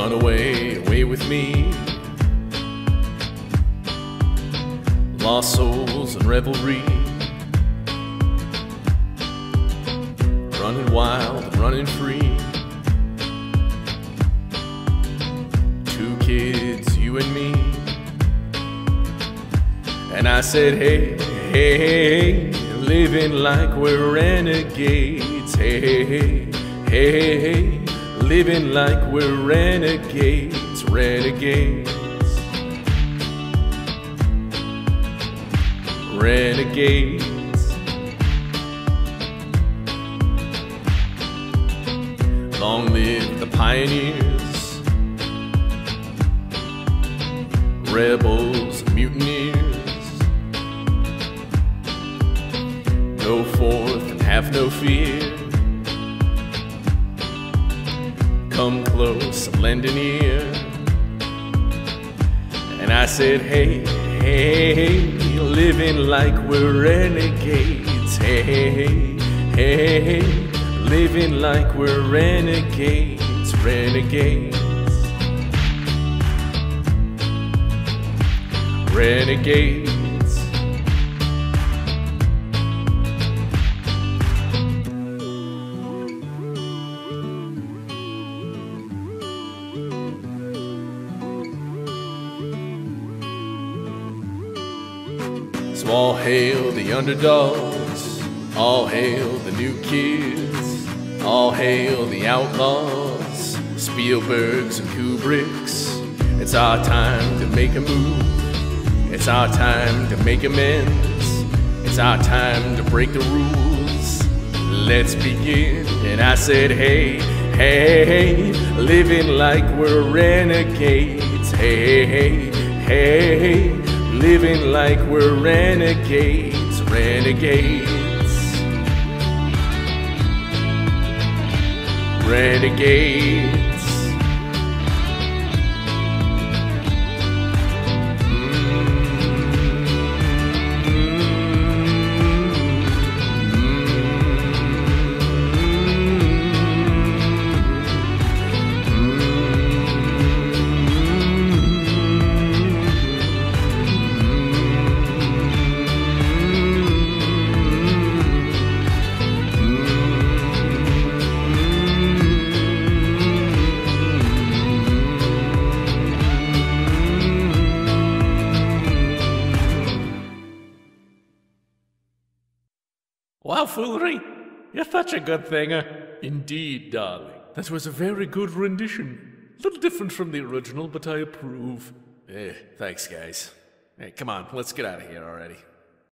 Run away, away with me. Lost souls and revelry. Running wild and running free. Two kids, you and me. And I said, hey, hey, hey, living like we're renegades. Hey, hey, hey, hey, hey, living like we're renegades, renegades. Renegades. Long live the pioneers, rebels and mutineers. Go forth and have no fear. Come close and lend an ear. And I said, hey, hey, hey, living like we're renegades. Hey, hey, hey, hey, living like we're renegades, renegades. Renegades. So all hail the underdogs, all hail the new kids, all hail the outlaws, Spielbergs and Kubricks. It's our time to make a move, it's our time to make amends, it's our time to break the rules. Let's begin. And I said, hey, hey, hey, living like we're renegades. Hey, hey, hey, hey, living like we're renegades, renegades. Renegades. Wow, Phoolery, you're such a good singer. Indeed, darling. That was a very good rendition. A little different from the original, but I approve. Thanks, guys. Hey, come on, let's get out of here already.